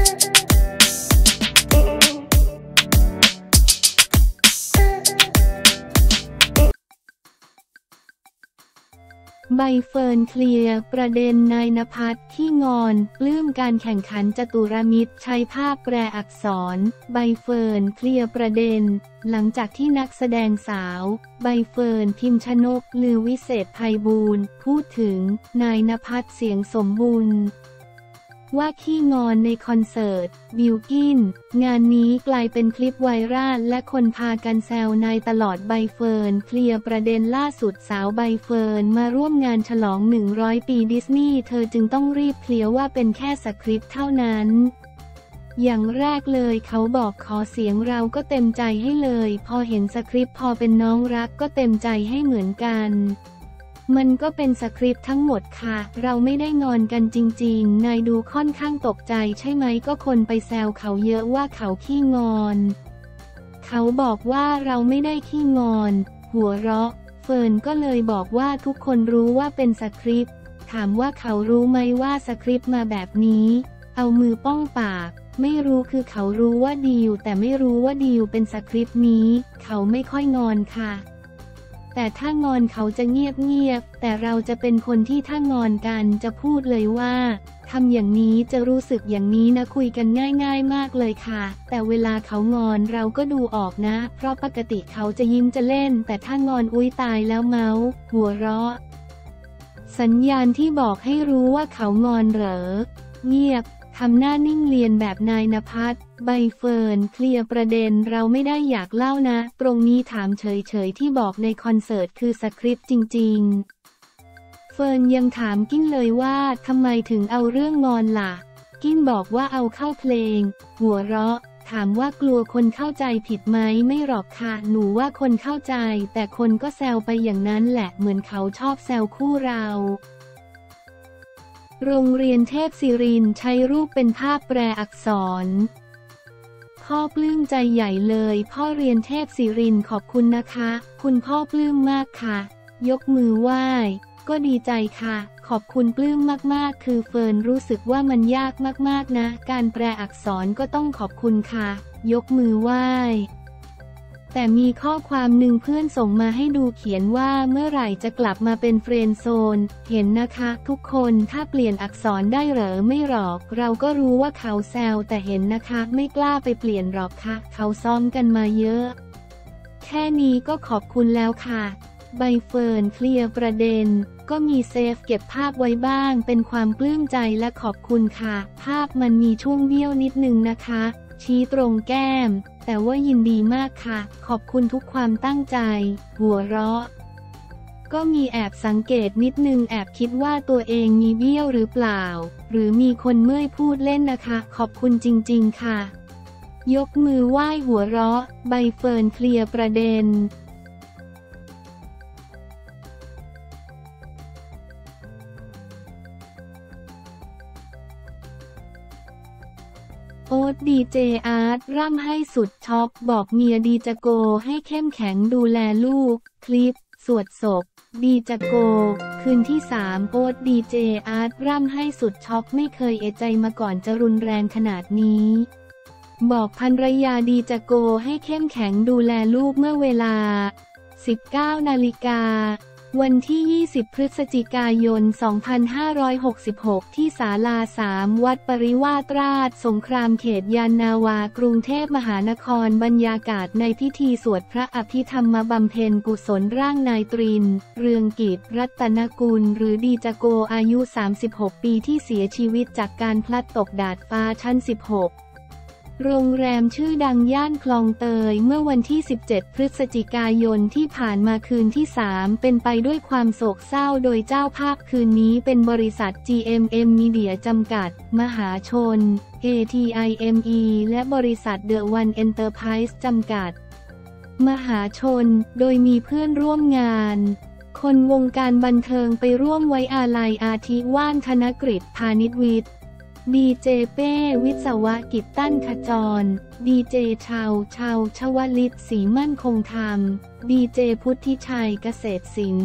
ใบเฟิร์นเคลียร์ประเด็นนายณภัทรขี้งอนปลื้มการแข่งขันจตุรมิตรใช้ภาพแปลอักษรใบเฟิร์นเคลียร์ประเด็นหลังจากที่นักแสดงสาวใบเฟิร์นพิมชนกลือวิเศษไพบูลย์พูดถึงนายณภัทรเสียงสมบูรณ์ว่าขี้งอนในคอนเสิร์ตบิลกิ้นงานนี้กลายเป็นคลิปไวรัลและคนพากันแซวนายตลอดใบเฟิร์นเคลียร์ประเด็นล่าสุดสาวใบเฟิร์นมาร่วมงานฉลอง100 ปีดิสนีย์เธอจึงต้องรีบเคลียร์ว่าเป็นแค่สคริปต์เท่านั้นอย่างแรกเลยเขาบอกขอเสียงเราก็เต็มใจให้เลยพอเห็นสคริปต์พอเป็นน้องรักก็เต็มใจให้เหมือนกันมันก็เป็นสคริปต์ทั้งหมดค่ะเราไม่ได้งอนกันจริงๆนายดูค่อนข้างตกใจใช่ไหมก็คนไปแซวเขาเยอะว่าเขาขี้งอนเขาบอกว่าเราไม่ได้ขี้งอนหัวเราะเฟิร์นก็เลยบอกว่าทุกคนรู้ว่าเป็นสคริปต์ถามว่าเขารู้ไหมว่าสคริปต์มาแบบนี้เอามือป้องปากไม่รู้คือเขารู้ว่าดีลแต่ไม่รู้ว่าดีลเป็นสคริปต์นี้เขาไม่ค่อยงอนค่ะแต่ถ้างอนเขาจะเงียบแต่เราจะเป็นคนที่ถ้างอนกันจะพูดเลยว่าทำอย่างนี้จะรู้สึกอย่างนี้นะคุยกันง่ายๆมากเลยค่ะแต่เวลาเขางอนเราก็ดูออกนะเพราะปกติเขาจะยิ้มจะเล่นแต่ถ้างอนอุ๊ยตายแล้วเมาส์หัวเราะสัญญาณที่บอกให้รู้ว่าเขางอนเหรอเงียบทำหน้านิ่งเรียนแบบนายณภัทรใบเฟิร์นเคลียร์ประเด็นเราไม่ได้อยากเล่านะตรงนี้ถามเฉยๆที่บอกในคอนเสิร์ตคือสคริปต์จริงๆเฟิร์นยังถามกิ้นเลยว่าทำไมถึงเอาเรื่องงอนล่ะกิ้นบอกว่าเอาเข้าเพลงหัวเราะถามว่ากลัวคนเข้าใจผิดไหมไม่หรอกค่ะหนูว่าคนเข้าใจแต่คนก็แซวไปอย่างนั้นแหละเหมือนเขาชอบแซวคู่เราโรงเรียนเทพศิรินทร์ใช้รูปเป็นภาพแปลอักษรพ่อปลื้มใจใหญ่เลยพ่อเรียนเทพศิรินทร์ขอบคุณนะคะคุณพ่อปลื้มมากค่ะยกมือไหว้ก็ดีใจค่ะขอบคุณปลื้มมากๆคือเฟิร์นรู้สึกว่ามันยากมากๆนะการแปลอักษรก็ต้องขอบคุณค่ะยกมือไหว้แต่มีข้อความหนึ่งเพื่อนส่งมาให้ดูเขียนว่าเมื่อไหร่จะกลับมาเป็นเฟรนด์โซนเห็นนะคะทุกคนถ้าเปลี่ยนอักษรได้เหรอไม่หรอกเราก็รู้ว่าเขาแซวแต่เห็นนะคะไม่กล้าไปเปลี่ยนหรอกค่ะเขาซ้อมกันมาเยอะแค่นี้ก็ขอบคุณแล้วค่ะใบเฟิร์นเคลียร์ประเด็นก็มีเซฟเก็บภาพไว้บ้างเป็นความปลื้มใจและขอบคุณค่ะภาพมันมีช่วงเบี้ยวนิดนึงนะคะชี้ตรงแก้มแต่ว่ายินดีมากค่ะขอบคุณทุกความตั้งใจหัวเราะก็มีแอบสังเกตนิดนึงแอบคิดว่าตัวเองมีเบี้ยวหรือเปล่าหรือมีคนเมื่อยพูดเล่นนะคะขอบคุณจริงๆค่ะยกมือไหว้หัวเราะใบเฟิร์นเคลียร์ประเด็นโอ๊ตดีเจอาร์ตร่ำให้สุดช็อกบอกเมียดีจะโกให้เข้มแข็งดูแลลูกคลิปสวดศพดีจะโกคืนที่3โอ๊ตดีเจอาร์ตร่ำให้สุดช็อกไม่เคยเอะใจมาก่อนจะรุนแรงขนาดนี้บอกภรรยาดีจะโกให้เข้มแข็งดูแลลูกเมื่อเวลา 19 นาฬิกาวันที่ 20 พฤศจิกายน 2566 ที่ศาลา 3 วัดปริวาสราชสงครามเขตยานนาวากรุงเทพมหานครบรรยากาศในพิธีสวดพระอภิธรรมบำเพ็ญกุศลร่างนายตรินเรืองกิจรัตนกุลหรือดีจโกอายุ 36 ปีที่เสียชีวิตจากการพลัดตกดาดฟ้าชั้น 16โรงแรมชื่อดังย่านคลองเตยเมื่อวันที่ 17 พฤศจิกายนที่ผ่านมาคืนที่ 3 เป็นไปด้วยความโศกเศร้าโดยเจ้าภาพคืนนี้เป็นบริษัท GMM Media จำกัดมหาชน ATIME และบริษัท The One Enterprise จำกัดมหาชนโดยมีเพื่อนร่วมงานคนวงการบันเทิงไปร่วมไว้อาลัยอาทิว่านธนกฤษพาณิชวิทย์ดีเจเป้วิศวกิจตั้นขจรดีเจชาวชวลิตศรีมั่นคงธรรมดีเจพุทธิชัยเกษตรศิลป์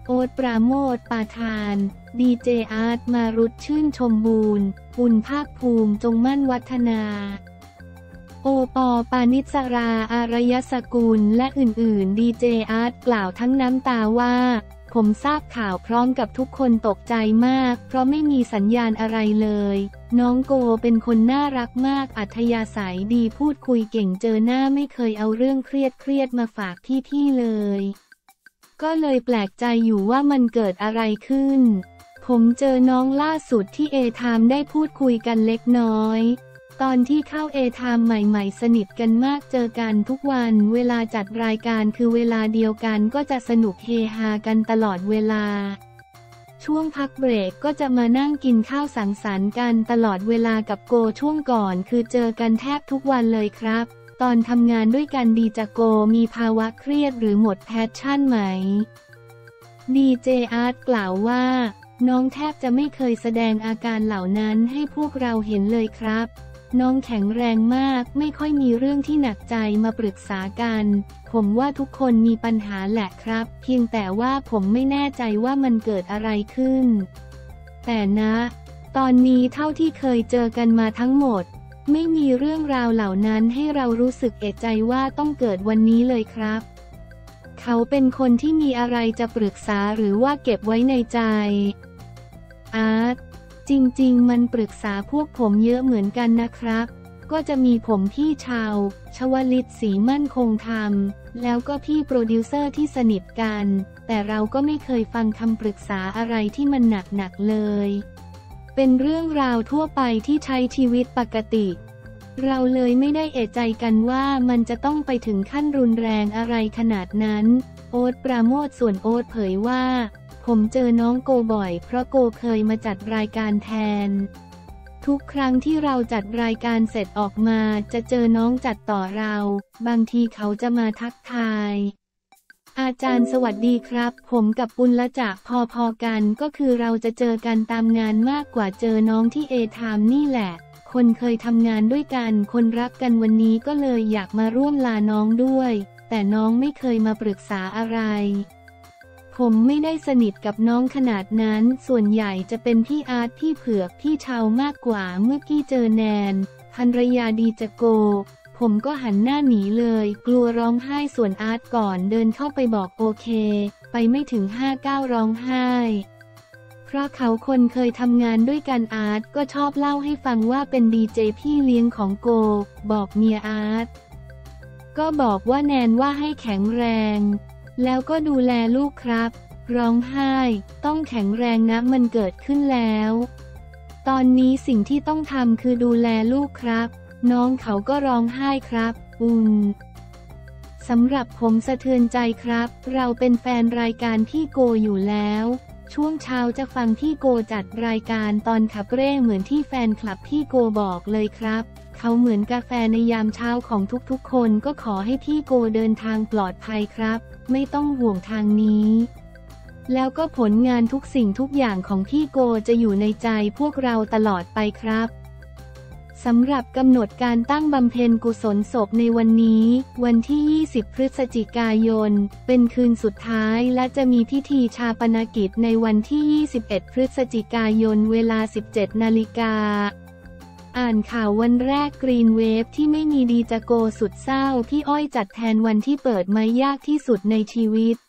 โอ๊ตปราโมทปาทานดีเจอาร์ตมารุตชื่นชมบูรณ์ปุณภาคภูมิจงมั่นวัฒนาโอปอปานิสราอารยสกุลและอื่นๆดีเจอาร์ตกล่าวทั้งน้ำตาว่าผมทราบข่าวพร้อมกับทุกคนตกใจมากเพราะไม่มีสัญญาณอะไรเลยน้องโกเป็นคนน่ารักมากอัธยาศัยดีพูดคุยเก่งเจอหน้าไม่เคยเอาเรื่องเครียดมาฝากพี่ๆเลยก็เลยแปลกใจอยู่ว่ามันเกิดอะไรขึ้นผมเจอน้องล่าสุดที่เอไทม์ได้พูดคุยกันเล็กน้อยตอนที่เข้าเอไทม์ใหม่ๆสนิทกันมากเจอกันทุกวันเวลาจัดรายการคือเวลาเดียวกันก็จะสนุกเฮฮากันตลอดเวลาช่วงพักเบรกก็จะมานั่งกินข้าวสังสรรค์กันตลอดเวลากับโกช่วงก่อนคือเจอกันแทบทุกวันเลยครับตอนทำงานด้วยกันดีจะโกมีภาวะเครียดหรือหมดแพชชั่นไหมดีเจอาร์ตกล่าวว่าน้องแทบจะไม่เคยแสดงอาการเหล่านั้นให้พวกเราเห็นเลยครับน้องแข็งแรงมากไม่ค่อยมีเรื่องที่หนักใจมาปรึกษากันผมว่าทุกคนมีปัญหาแหละครับเพียงแต่ว่าผมไม่แน่ใจว่ามันเกิดอะไรขึ้นแต่นะตอนนี้เท่าที่เคยเจอกันมาทั้งหมดไม่มีเรื่องราวเหล่านั้นให้เรารู้สึกเอะใจว่าต้องเกิดวันนี้เลยครับเขาเป็นคนที่มีอะไรจะปรึกษาหรือว่าเก็บไว้ในใจอาร์ตจริงๆมันปรึกษาพวกผมเยอะเหมือนกันนะครับก็จะมีผมพี่ชาวชวลิตศรีมั่นคงธรรมแล้วก็พี่โปรดิวเซอร์ที่สนิทกันแต่เราก็ไม่เคยฟังคำปรึกษาอะไรที่มันหนักๆเลยเป็นเรื่องราวทั่วไปที่ใช้ชีวิตปกติเราเลยไม่ได้เอะใจกันว่ามันจะต้องไปถึงขั้นรุนแรงอะไรขนาดนั้นโอ๊ตปราโมทส่วนโอ๊ตเผยว่าผมเจอน้องโกบ่อยเพราะโกเคยมาจัดรายการแทนทุกครั้งที่เราจัดรายการเสร็จออกมาจะเจอน้องจัดต่อเราบางทีเขาจะมาทักทายอาจารย์สวัสดีครับผมกับปุณละจะพอกันก็คือเราจะเจอกันตามงานมากกว่าเจอน้องที่เอไทม์นี่แหละคนเคยทำงานด้วยกันคนรักกันวันนี้ก็เลยอยากมาร่วมลาน้องด้วยแต่น้องไม่เคยมาปรึกษาอะไรผมไม่ได้สนิทกับน้องขนาดนั้นส่วนใหญ่จะเป็นพี่อาร์ตพี่เผือกพี่ชาวมากกว่าเมื่อกี้เจอแนนภรรยาดีจะโกผมก็หันหน้าหนีเลยกลัวร้องไห้ส่วนอาร์ตก่อนเดินเข้าไปบอกโอเคไปไม่ถึง5-9ร้องไห้เพราะเขาคนเคยทำงานด้วยกันอาร์ตก็ชอบเล่าให้ฟังว่าเป็นดีเจพี่เลี้ยงของโกบอกเมียอาร์ตก็บอกว่าแนนว่าให้แข็งแรงแล้วก็ดูแลลูกครับร้องไห้ต้องแข็งแรงนะมันเกิดขึ้นแล้วตอนนี้สิ่งที่ต้องทำคือดูแลลูกครับน้องเขาก็ร้องไห้ครับสำหรับผมสะเทือนใจครับเราเป็นแฟนรายการพี่โกอยู่แล้วช่วงเช้าจะฟังพี่โกจัดรายการตอนขับเร่เหมือนที่แฟนคลับพี่โกบอกเลยครับเขาเหมือนกาแฟในยามเช้าของทุกๆคนก็ขอให้พี่โกเดินทางปลอดภัยครับไม่ต้องห่วงทางนี้แล้วก็ผลงานทุกสิ่งทุกอย่างของพี่โกจะอยู่ในใจพวกเราตลอดไปครับสำหรับกำหนดการตั้งบำเพ็ญกุศลศพในวันนี้วันที่20พฤศจิกายนเป็นคืนสุดท้ายและจะมีพิธีชาปนกิจในวันที่21พฤศจิกายนเวลา 17 นาฬิกาอ่านข่าววันแรกกรีนเวฟที่ไม่มีดีจะโกสุดเศร้าพี่อ้อยจัดแทนวันที่เปิดไม้ยากที่สุดในชีวิต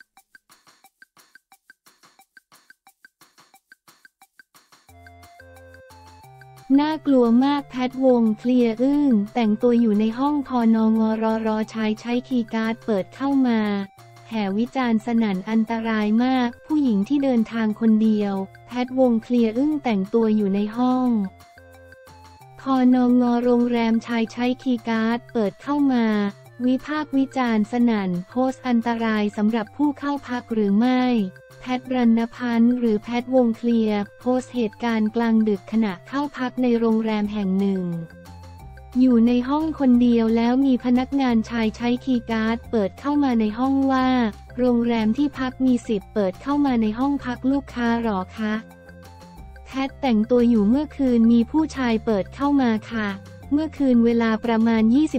น่ากลัวมากแพทวงเคลียร์อึ้งแต่งตัวอยู่ในห้องพนงรชายใช้คีย์การ์ดเปิดเข้ามาแห่วิจารณ์สนั่นอันตรายมากผู้หญิงที่เดินทางคนเดียวแพทวงเคลียร์อึ้งแต่งตัวอยู่ในห้องพนงโรงแรมชายใช้คีย์การ์ดเปิดเข้ามาวิพากษ์วิจารณ์สนั่นโพสต์อันตรายสำหรับผู้เข้าพักหรือไม่แพทรณพันธ์หรือแพทวงเคลียร์โพสต์เหตุการณ์กลางดึกขณะเข้าพักในโรงแรมแห่งหนึ่งอยู่ในห้องคนเดียวแล้วมีพนักงานชายใช้คีย์การ์ดเปิดเข้ามาในห้องว่าโรงแรมที่พักมีสิทธิ์เปิดเข้ามาในห้องพักลูกค้าหรอคะแพทแต่งตัวอยู่เมื่อคืนมีผู้ชายเปิดเข้ามาค่ะเมื่อคืนเวลาประมาณ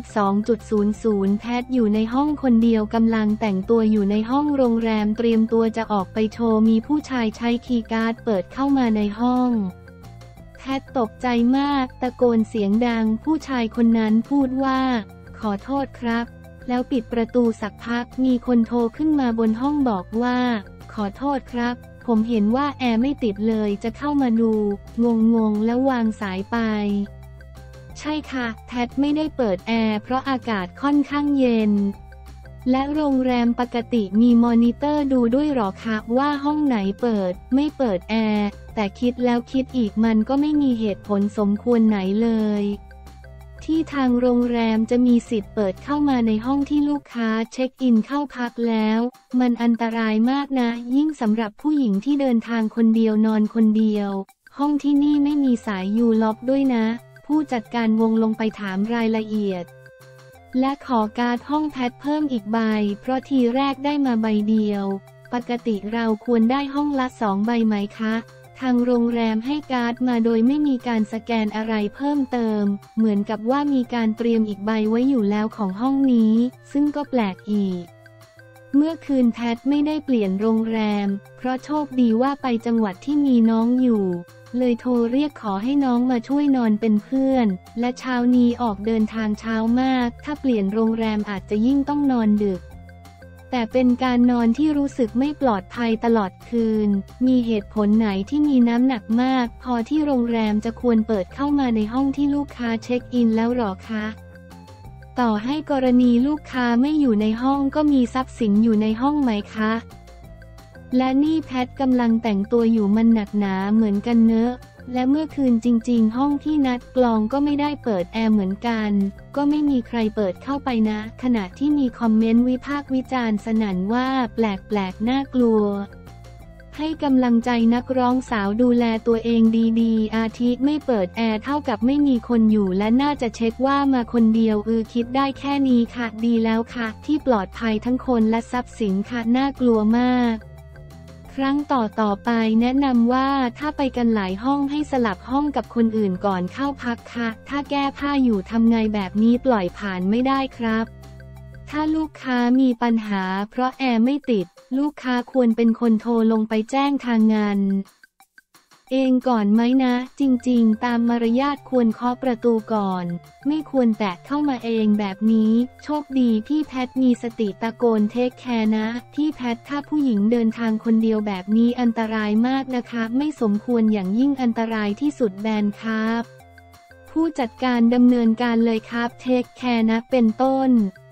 22.00 แพทอยู่ในห้องคนเดียวกำลังแต่งตัวอยู่ในห้องโรงแรมเตรียมตัวจะออกไปโชว์มีผู้ชายใช้คีย์การ์ดเปิดเข้ามาในห้องแพทตกใจมากตะโกนเสียงดังผู้ชายคนนั้นพูดว่าขอโทษครับแล้วปิดประตูสักพักมีคนโทรขึ้นมาบนห้องบอกว่าขอโทษครับผมเห็นว่าแอร์ไม่ติดเลยจะเข้ามาดูงงแล้ววางสายไปใช่ค่ะแพทไม่ได้เปิดแอร์เพราะอากาศค่อนข้างเย็นและโรงแรมปกติมีมอนิเตอร์ดูด้วยหรอคะว่าห้องไหนเปิดไม่เปิดแอร์แต่คิดแล้วคิดอีกมันก็ไม่มีเหตุผลสมควรไหนเลยที่ทางโรงแรมจะมีสิทธิ์เปิดเข้ามาในห้องที่ลูกค้าเช็คอินเข้าพักแล้วมันอันตรายมากนะยิ่งสำหรับผู้หญิงที่เดินทางคนเดียวนอนคนเดียวห้องที่นี่ไม่มีสายยูล็อกด้วยนะผู้จัดการวงลงไปถามรายละเอียดและขอการ์ดห้องแพทเพิ่มอีกใบเพราะทีแรกได้มาใบเดียวปกติเราควรได้ห้องละ2 ใบไหมคะทางโรงแรมให้การ์ดมาโดยไม่มีการสแกนอะไรเพิ่มเติมเหมือนกับว่ามีการเตรียมอีกใบไว้อยู่แล้วของห้องนี้ซึ่งก็แปลกอีกเมื่อคืนแพทไม่ได้เปลี่ยนโรงแรมเพราะโชคดีว่าไปจังหวัดที่มีน้องอยู่เลยโทรเรียกขอให้น้องมาช่วยนอนเป็นเพื่อนและเช้านี้ออกเดินทางเช้ามากถ้าเปลี่ยนโรงแรมอาจจะยิ่งต้องนอนดึกแต่เป็นการนอนที่รู้สึกไม่ปลอดภัยตลอดคืนมีเหตุผลไหนที่มีน้ำหนักมากพอที่โรงแรมจะควรเปิดเข้ามาในห้องที่ลูกค้าเช็คอินแล้วหรอคะต่อให้กรณีลูกค้าไม่อยู่ในห้องก็มีทรัพย์สินอยู่ในห้องไหมคะและนี่แพทกำลังแต่งตัวอยู่มันหนักหนาเหมือนกันเนอะและเมื่อคืนจริงๆห้องที่นัดกลองก็ไม่ได้เปิดแอร์เหมือนกันก็ไม่มีใครเปิดเข้าไปนะขณะที่มีคอมเมนต์วิพากษ์วิจารณ์สนั่นว่าแปลกๆน่ากลัวให้กำลังใจนักร้องสาวดูแลตัวเองดีๆอาทิไม่เปิดแอร์เท่ากับไม่มีคนอยู่และน่าจะเช็คว่ามาคนเดียวคิดได้แค่นี้ค่ะดีแล้วค่ะที่ปลอดภัยทั้งคนและทรัพย์สินค่ะน่ากลัวมากครั้งต่อไปแนะนำว่าถ้าไปกันหลายห้องให้สลับห้องกับคนอื่นก่อนเข้าพักค่ะถ้าแก้ผ้าอยู่ทำไงแบบนี้ปล่อยผ่านไม่ได้ครับถ้าลูกค้ามีปัญหาเพราะแอร์ไม่ติดลูกค้าควรเป็นคนโทรลงไปแจ้งทางงานเองก่อนไหมนะจริงๆตามมารยาทควรเคาะประตูก่อนไม่ควรแตะเข้ามาเองแบบนี้โชคดีที่แพทมีสติตะโกนเทคแคร์นะที่แพทถ้าผู้หญิงเดินทางคนเดียวแบบนี้อันตรายมากนะคะไม่สมควรอย่างยิ่งอันตรายที่สุดแบนครับผู้จัดการดำเนินการเลยครับเทคแคร์นะเป็นต้น